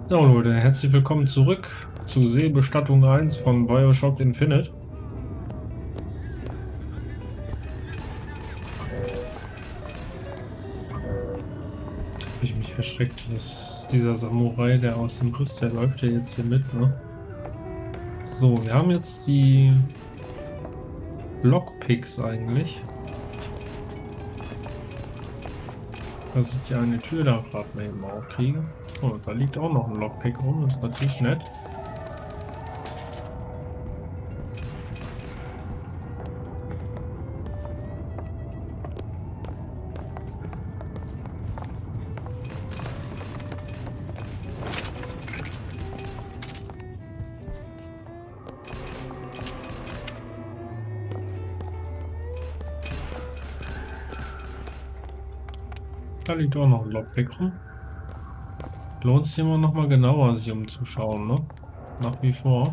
Ja, Leute, herzlich willkommen zurück zu Seebestattung 1 von BioShock Infinite. Habe ich mich erschreckt, dass dieser Samurai, der aus dem Riss, der läuft ja jetzt hier mit, ne? So, wir haben jetzt die Lockpicks eigentlich. Dass ich die eine Tür da gerade mal eben aufkriege. Oh, da liegt auch noch ein Lockpick rum, das ist natürlich nett. Da liegt auch noch ein Lockpick rum. Lohnt sich immer noch mal genauer sich umzuschauen, ne? Nach wie vor.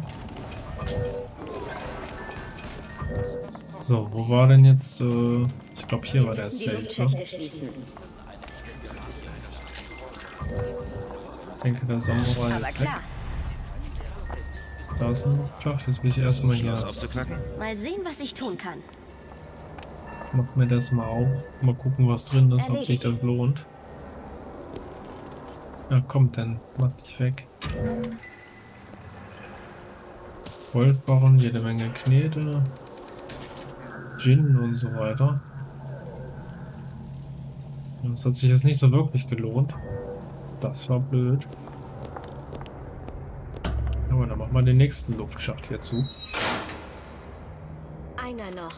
So, wo war denn jetzt, ich glaube hier war der Safe, ne? Ich denke, der Samurai ist weg. Da ist ein Luftschacht, jetzt will ich erstmal hier. Mal sehen, was ich tun kann. Mach mir das mal auf. Mal gucken, was drin ist, ob sich das lohnt. Ja, kommt dann. Mach dich weg. Goldbarren, jede Menge Knete. Gin und so weiter. Das hat sich jetzt nicht so wirklich gelohnt. Das war blöd. Aber dann machen wir den nächsten Luftschacht hier zu. Einer noch.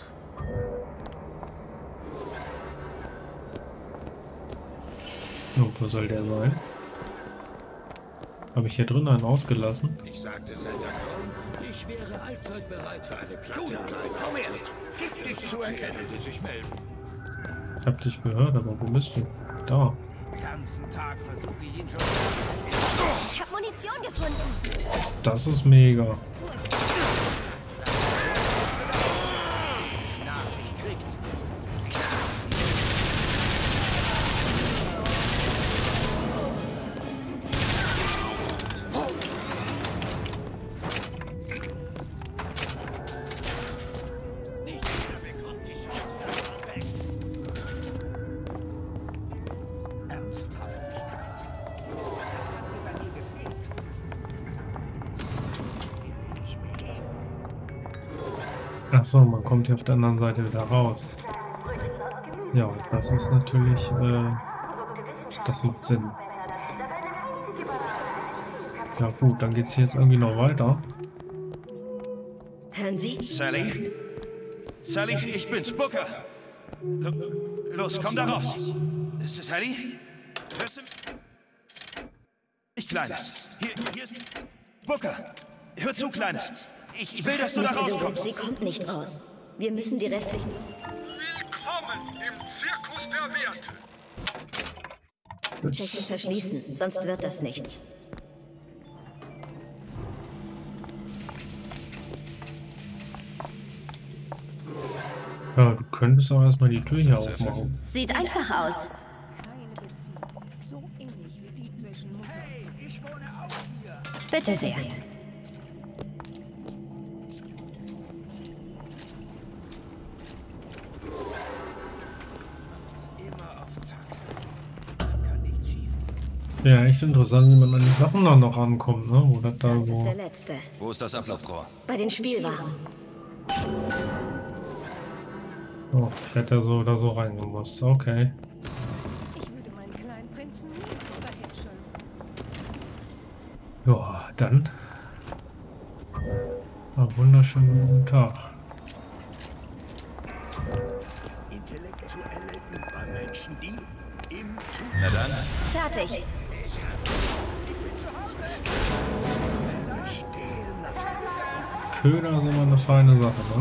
Und wo soll der sein? Habe ich hier drin einen ausgelassen? Ich sagte Sender Crown, ich wäre allzeit bereit für eine Platte. Komm her, gib dich zu erkennen. Die sich melden. Ich hab dich gehört, aber wo bist du? Da. Den ganzen Tag versuche ich ihn schon. Ich habe Munition gefunden. Das ist mega. Nachricht kriegt. Nicht jeder bekommt die Chance für einen Ernsthaftigkeit. Das hat mir bei mir gefehlt. Ach so, man kommt hier auf der anderen Seite wieder raus. Ja, das ist natürlich, das macht Sinn. Ja gut, dann geht's hier jetzt irgendwie noch weiter. Hören Sie? Sally? Sally, ich bin's, Booker. Los, komm da raus. Sally? Hörst du? Ich, Kleines. Hier ist... Booker, hör zu, Kleines. Ich will, dass du da rauskommst. Sie kommt nicht raus. Wir müssen die restlichen... Willkommen im Zirkus der Werte. Tschechen verschließen, sonst wird das nichts. Ja, du könntest aber erstmal die Tür hier aufmachen. Sieht einfach aus. Keine Beziehung ist so ähnlich wie die zwischen Mutter und Sohn. Ich wohne auch hier. Bitte sehr. Immer auf Zack sein. Dann kann nichts schief gehen. Ja, echt interessant, wie man an die Sachen dann noch rankommt, ne? Oder da Das ist wo. der letzte. Wo ist das Ablaufrohr? Bei den Spielwaren. Oh, ich hätte ja so oder so reingemusst. Okay. Ich würde meinen kleinen Prinzen niemals verhätscheln. Ja, dann. Einen wunderschönen guten Tag. Intellektuelle Übermenschen, die im Zug... Na dann. Fertig. Stehen lassen. Köder ist immer eine feine Sache, ne?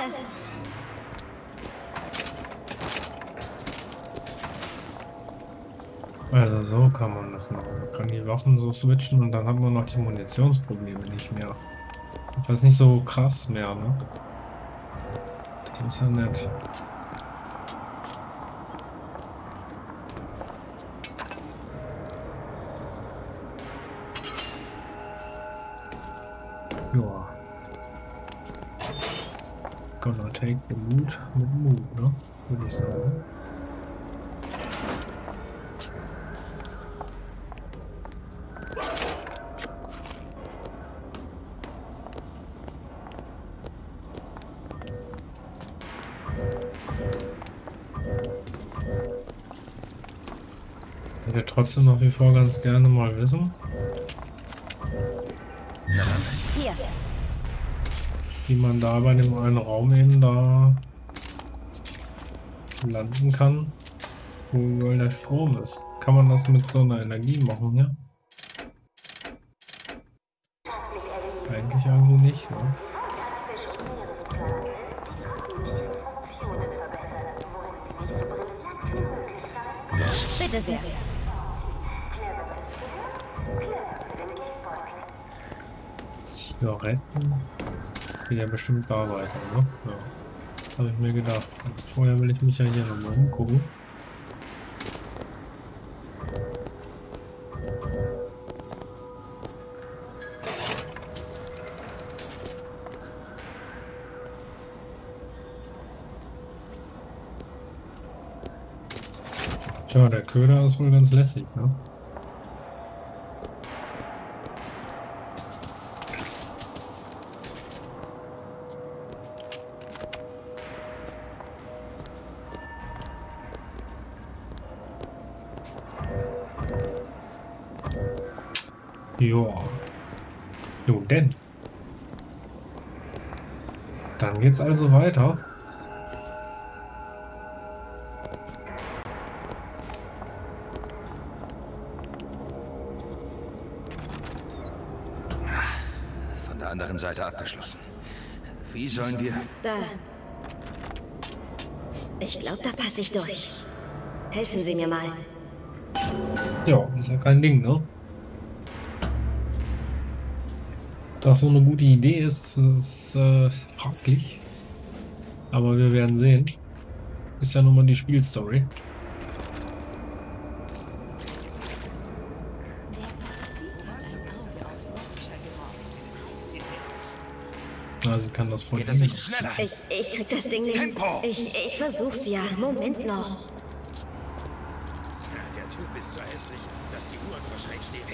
alles. Also so kann man das machen. Man kann die Waffen so switchen und dann hat man noch die Munitionsprobleme nicht mehr. Das ist nicht so krass mehr, ne? Das ist ja nett. Ja. Gonna take the loot mit Mut, ne? Würde ich sagen. Ich würde trotzdem nach wie vor ganz gerne mal wissen, Hier. wie man da bei dem einen Raum eben da landen kann, wo überall der Strom ist. Kann man das mit so einer Energie machen, ja? Eigentlich irgendwie nicht, ne? Bitte sehr. Zigaretten geht ja bestimmt da weiter, ne? Ja. Habe ich mir gedacht. Und vorher will ich mich ja hier nochmal umgucken. Tja, der Köder ist wohl ganz lässig, ne? Joa. Nun denn. Dann geht's also weiter. Von der anderen Seite abgeschlossen. Wie sollen wir... Da. Ich glaube, da passe ich durch. Helfen Sie mir mal. Ja, ist ja kein Ding, ne? Das so eine gute Idee ist, ist fraglich. Aber wir werden sehen. Ist ja nun mal die Spielstory. Ah, sie kann das voll. Geht das nicht schneller? Ich krieg das Ding nicht. Tempo! Ich versuch's ja. Moment noch. Der Typ ist so hässlich, dass die Uhr vor Schreck steht.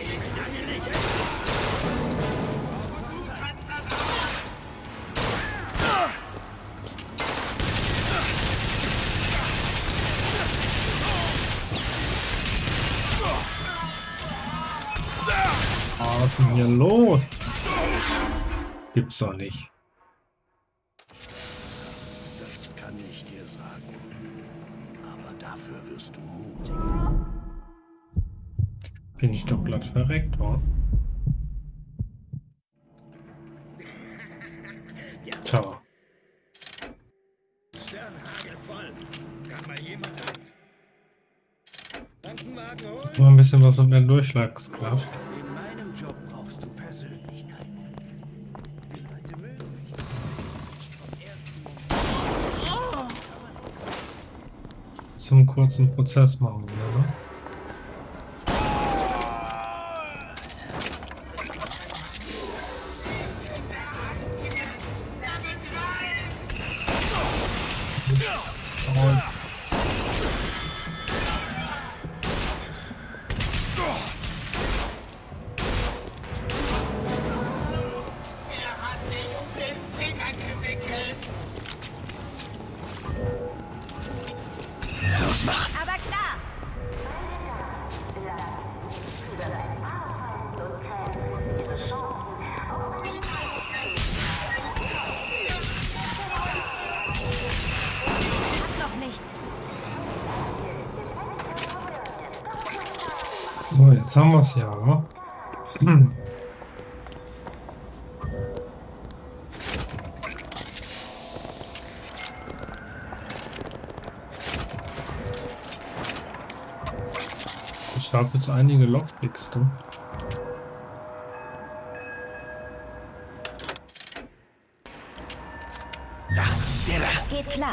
Was ist denn hier los? Gibt's doch nicht. Das kann ich dir sagen. Aber dafür wirst du mutig. Bin ich doch glatt verreckt, wa? Tja. Sternhagel voll. Kann mal jemand an. Krankenwagen holen. Mal ein bisschen was mit der Durchschlagskraft. In meinem Job brauchst du Persönlichkeit. Zum kurzen Prozess machen wir, ne? Los, mach! Aber klar. Hab noch nichts. So, jetzt haben wir es ja, wa? Ich habe jetzt einige Lockpicks, du. Da, der da. Geht klar.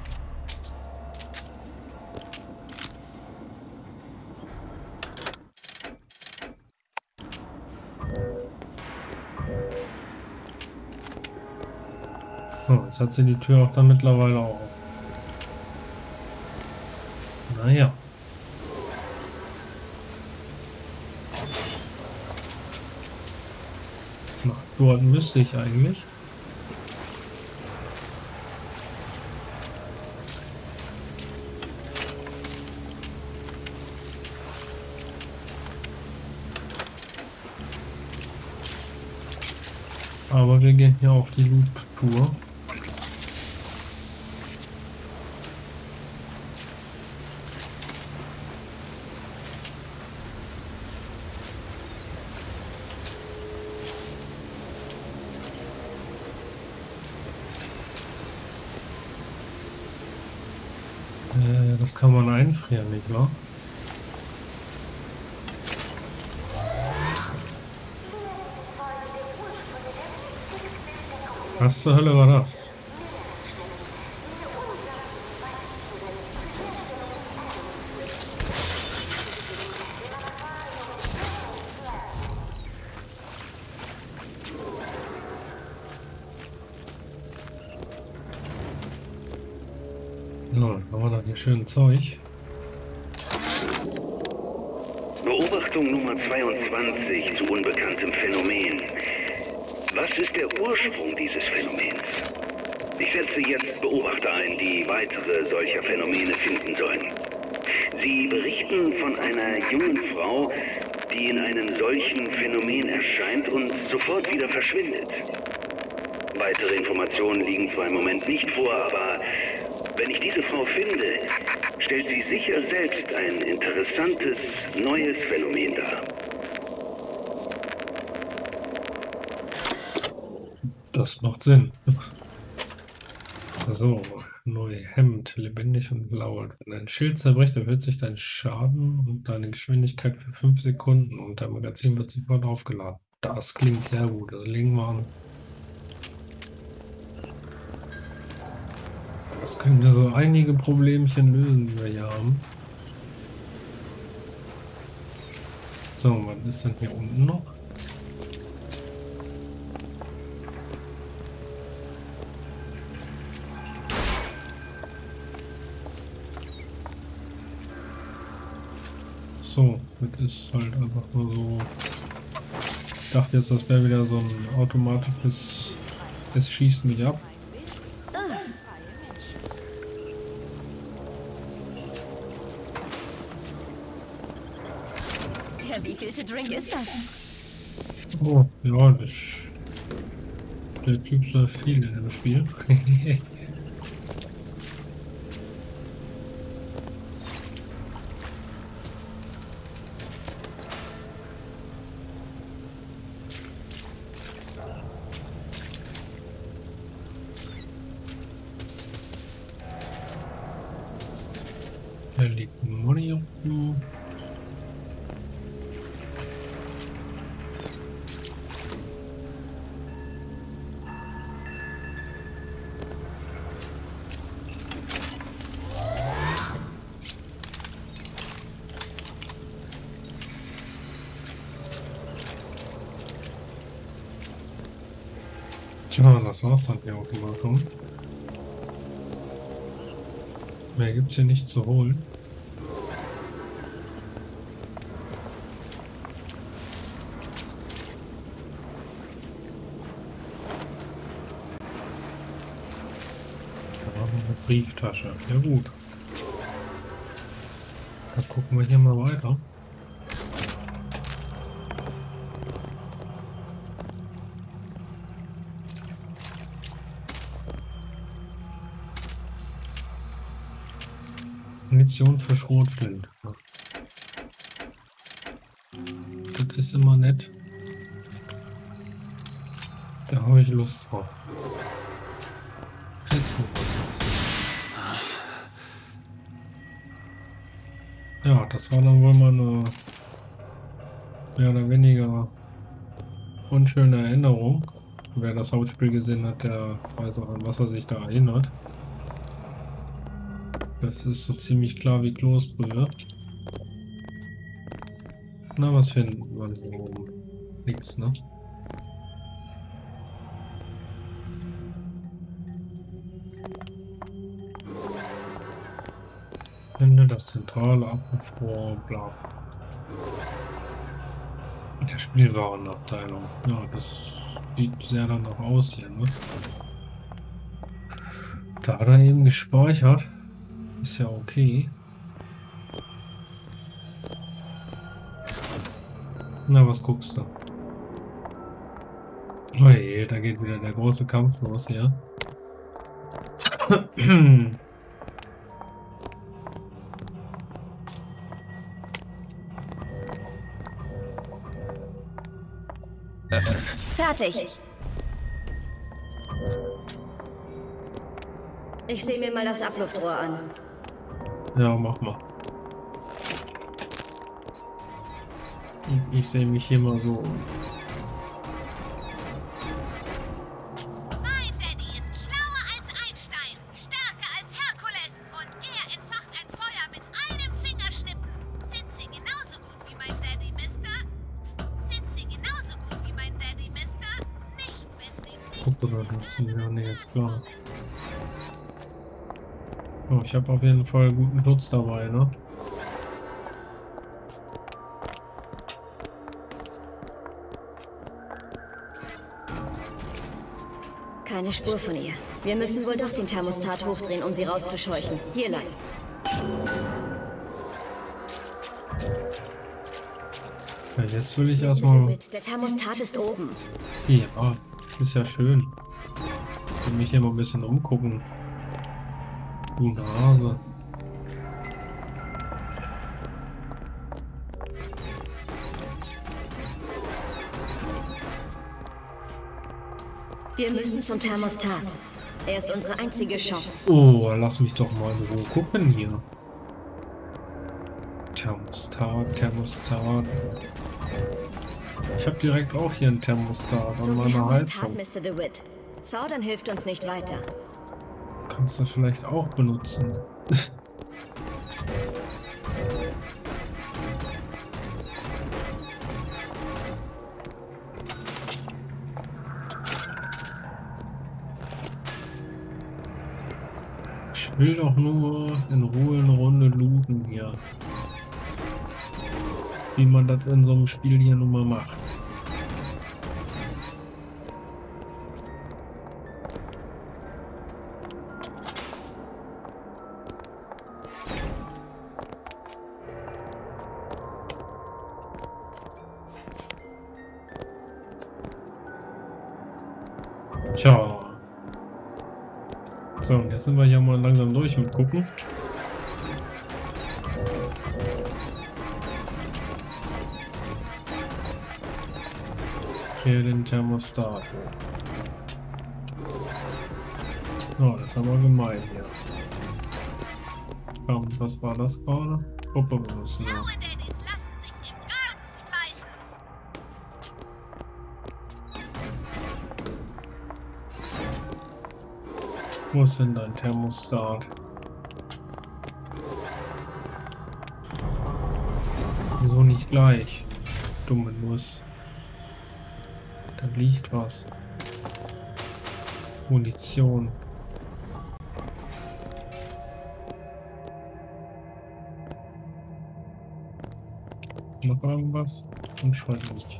Oh, jetzt hat sie die Tür auch dann mittlerweile auf. Naja. Dort müsste ich eigentlich. Aber wir gehen hier auf die Loop-Tour. Das kann man einfrieren, nicht wahr? Was zur Hölle war das? So, dann haben wir da hier schön Zeug. Beobachtung Nummer 22 zu unbekanntem Phänomen. Was ist der Ursprung dieses Phänomens? Ich setze jetzt Beobachter ein, die weitere solcher Phänomene finden sollen. Sie berichten von einer jungen Frau, die in einem solchen Phänomen erscheint und sofort wieder verschwindet. Weitere Informationen liegen zwar im Moment nicht vor, aber wenn ich diese Frau finde, stellt sie sicher selbst ein interessantes, neues Phänomen dar. Das macht Sinn. So, neu Hemd, lebendig und laut. Wenn ein Schild zerbricht, erhöht sich dein Schaden und deine Geschwindigkeit für 5 Sekunden und dein Magazin wird sofort aufgeladen. Das klingt sehr gut, das legen wir an. Das könnte so einige Problemchen lösen, die wir hier haben. So, was ist denn hier unten noch? So, das ist halt einfach nur so. Ich dachte jetzt, das wäre wieder so ein automatisches, es schießt mich ab. Wie viel Drink ist das? Oh, ja, der Typ soll viel in dem Spiel. Da liegt ein Money unten. Tja, das war's dann hier auch immer schon. Mehr gibt's hier nicht zu holen. Da haben wir eine Brieftasche. Ja gut. Dann gucken wir hier mal weiter. Munition für Schrotflint. Das ist immer nett. Da habe ich Lust drauf. Schätzen muss das. Ja, das war dann wohl mal eine mehr oder weniger unschöne Erinnerung. Wer das Hauptspiel gesehen hat, der weiß auch, an was er sich da erinnert. Das ist so ziemlich klar wie Kloßbrühe. Na, was finden wir hier oben? Nix, ne? Finde das zentrale Abrufrohr, bla. Der Spielwarenabteilung. Ja, das sieht sehr danach aus hier, ne? Da hat er eben gespeichert. Ist ja okay. Na, was guckst du? Oh je, da geht wieder der große Kampf los hier. Fertig. Ich sehe mir mal das Abluftrohr an. Ja, mach mal. Ich sehe mich hier mal so um. Mein Daddy ist schlauer als Einstein, stärker als Herkules und er entfacht ein Feuer mit einem Fingerschnippen. Sind Sie genauso gut wie mein Daddy, Mister? Sind Sie genauso gut wie mein Daddy, Mister? Nicht, wenn Sie nicht... Guck oder nutzen, ja, nee, ist klar. Oh, ich habe auf jeden Fall guten Schutz dabei, ne? Keine Spur von ihr. Wir müssen wohl doch den Thermostat hochdrehen, um sie rauszuscheuchen. Hier lang. Ja, jetzt will ich erstmal... Der Thermostat ist oben. Ja, ist ja schön. Ich will mich hier mal ein bisschen umgucken. Du Nase. Wir müssen zum Thermostat. Er ist unsere einzige Chance. Oh, lass mich doch mal in Ruhe gucken hier. Thermostat. Ich habe direkt auch hier einen Thermostat an meiner Heizung. Mr. DeWitt. Zaudern hilft uns nicht weiter. Kannst du vielleicht auch benutzen. Ich will doch nur in Ruhe eine Runde looten hier. Wie man das in so einem Spiel hier nun mal macht. Tja. So, und jetzt sind wir hier mal langsam durch mit gucken. Hier den Thermostat. Oh, das ist aber gemein hier. Komm, was war das gerade? Puppe benutzen. Ja. Blaue Daddys lassen sich im Garten splicen. Wo ist denn dein Thermostat? Wieso nicht gleich? Dumme Nuss. Da liegt was. Munition. Noch irgendwas? Anscheinend nicht.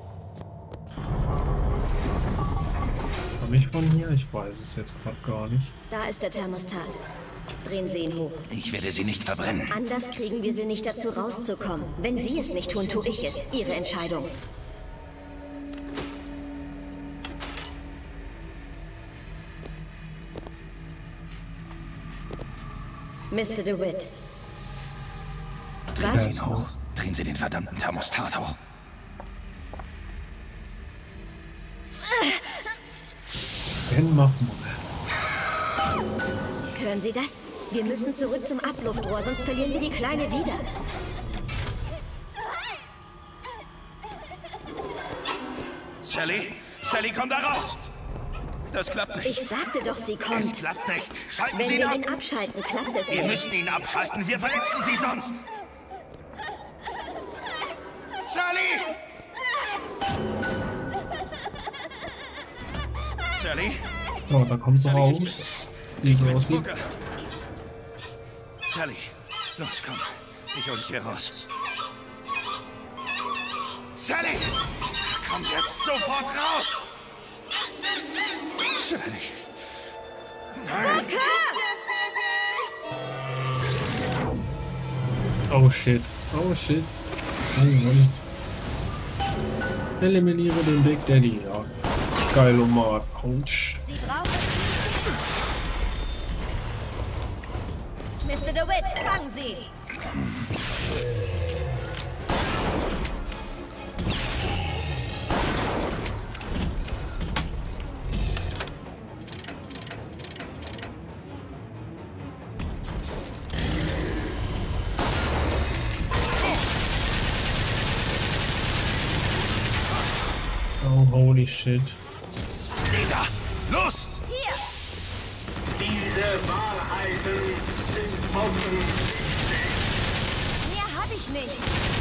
Habe ich von hier? Ich weiß es jetzt gerade gar nicht. Da ist der Thermostat. Drehen Sie ihn hoch. Ich werde sie nicht verbrennen. Anders kriegen wir sie nicht dazu rauszukommen. Wenn Sie es nicht tun, tue ich es. Ihre Entscheidung. Mr. DeWitt. Drehen Sie ihn hoch. Drehen Sie den verdammten Thermostat hoch. Hören Sie das? Wir müssen zurück zum Abluftrohr, sonst verlieren wir die Kleine wieder. Sally? Sally, komm da raus! Das klappt nicht. Ich sagte doch, sie Es kommt. klappt nicht. Schalten Wenn Sie ihn wir ab! ihn abschalten, klappt es Wir nicht. müssen ihn abschalten. Wir verletzen Sie sonst. Sally! Sally? Oh, da kommt sie Sally, raus. Wie ich sie bin aussieht. Spooker. Sally, los, komm. Ich hol dich hier raus. Sally! Komm jetzt sofort raus! Sally! Nein! Oh shit. Oh shit. Oh Mann. Eliminiere den Big Daddy. Ja. Geil, Omar. Autsch. Sie brauchen... Mr. DeWitt, fangen Sie! Oh, holy shit. Wieder! Los! Hier! Diese Wahrheiten sind offensichtlich. Mehr hab ich nicht.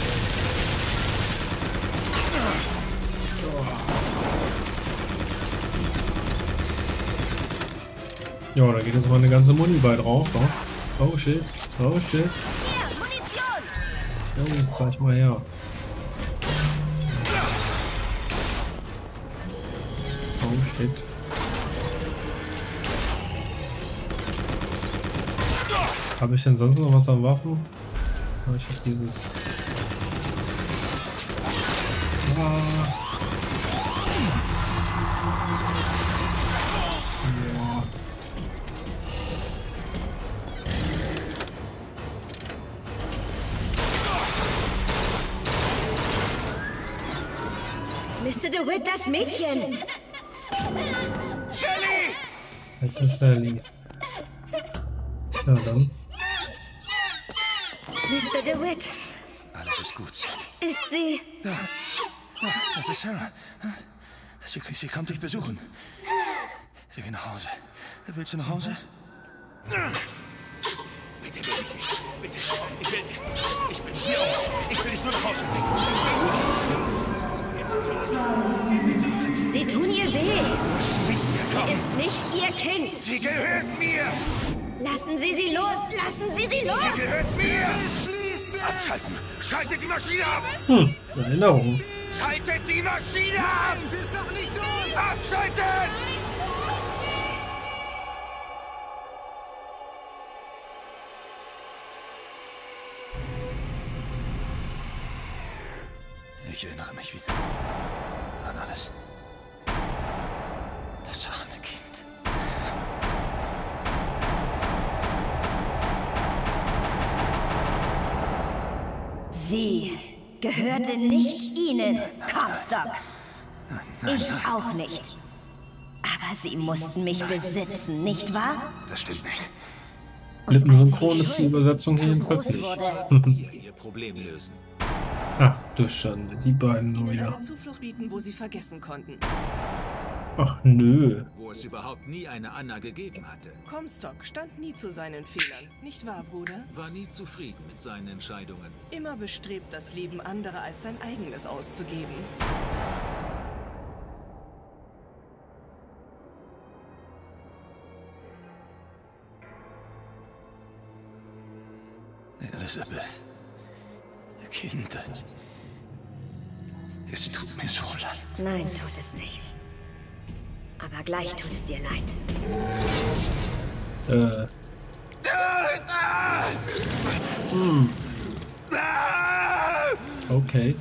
Ja, da geht jetzt mal eine ganze Muni bei drauf. Doch. Oh shit. Oh shit. Hier, Munition! Oh, zeig mal her. Oh shit. Habe ich denn sonst noch was an Waffen? Ich habe dieses... Ah. Ja. Mr. DeWitt, das Mädchen! Sally! Das ist Sally. Ja, dann. Mr. DeWitt, Alles ist gut. ist sie... Das ist Sarah. Sie kommt dich besuchen. Wir gehen nach Hause. Willst du nach Hause? Bitte, bitte, bitte. Ich bin hier. Ich will dich nur nach Hause bringen. Sie tun ihr weh. Sie ist nicht ihr Kind. Sie gehört mir. Lassen Sie sie los! Lassen Sie sie los! Sie gehört mir. Abschalten. Schaltet die Maschine ab. Erinnerung. Schaltet die Maschine ab. Sie ist noch nicht durch. Abschalten. Ich erinnere mich wieder an alles. Das arme Kind. Sie gehörte nicht Ihnen, Comstock. Ich auch nicht. Aber Sie mussten mich besitzen, nicht wahr? Das stimmt nicht. Lippensynchron ist die Übersetzung hier zu jedenfalls groß nicht. wurde, Ihr Problem lösen. Ach, du Schande, die beiden nur Ihnen wieder. eine Zuflucht bieten, wo sie vergessen konnten. Ach nö. Wo es überhaupt nie eine Anna gegeben hatte. Comstock stand nie zu seinen Fehlern, nicht wahr, Bruder? War nie zufrieden mit seinen Entscheidungen. Immer bestrebt, das Leben anderer als sein eigenes auszugeben. Elizabeth. Kind. Es tut mir so leid. Nein, tut es nicht. Aber gleich tut's dir leid. Okay.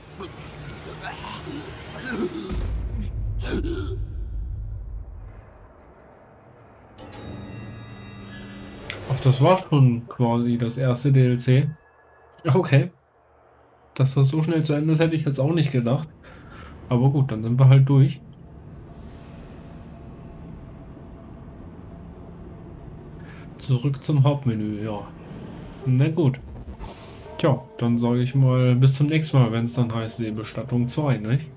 Ach, das war schon quasi das erste DLC. Okay. Dass das so schnell zu Ende ist, hätte ich jetzt auch nicht gedacht. Aber gut, dann sind wir halt durch. Zurück zum Hauptmenü, ja. Na gut. Tja, dann sage ich mal bis zum nächsten Mal, wenn es dann heißt Seebestattung 2, ne?